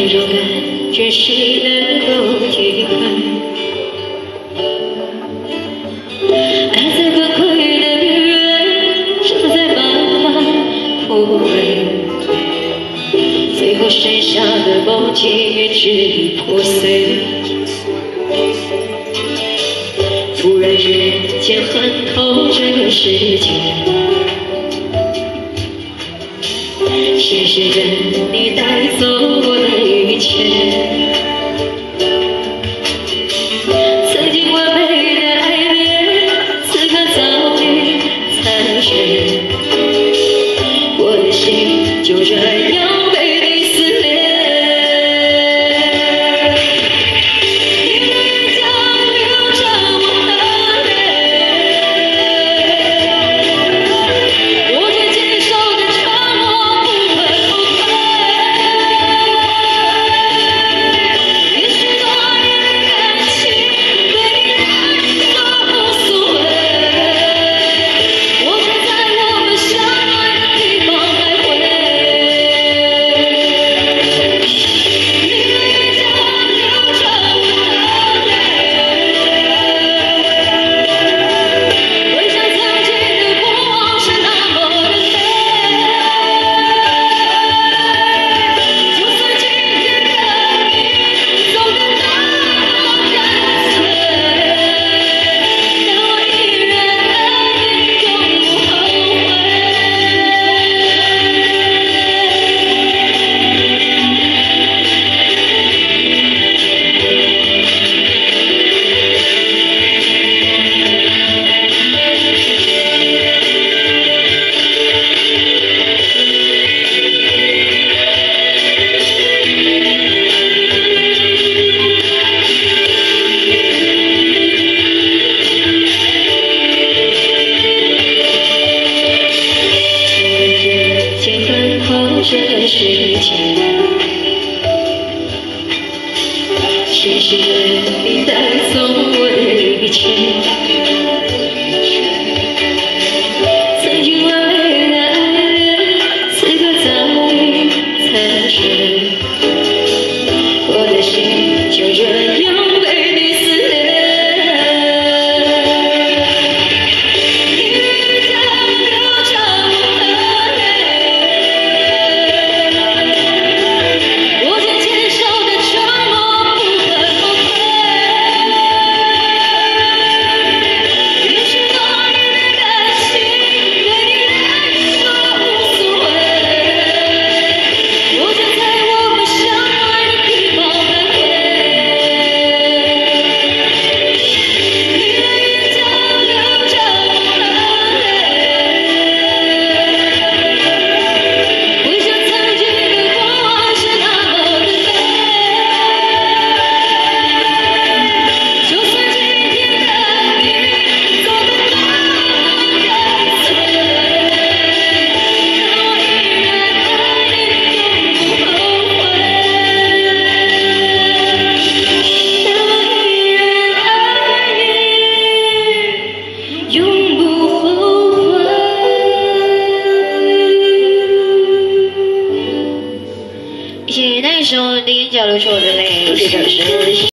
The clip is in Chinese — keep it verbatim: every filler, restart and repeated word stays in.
这种感觉谁能够体会？爱在崩溃的女人，伤在慢慢枯萎，最后剩下的梦境也支离破碎。突然之间恨透这个世界。 谢谢着你带走我的一切，曾经完美的爱恋，此刻早已残缺，我的心就这样被你撕裂。你的眼角流着我的泪，我却接受着沉默。 这个世界，谢谢你带走我的一切。曾经完美的爱恋，此刻早已残缺，我的心就这样被你撕裂。 谢谢那首《你眼角流出我的泪》，谢谢掌声。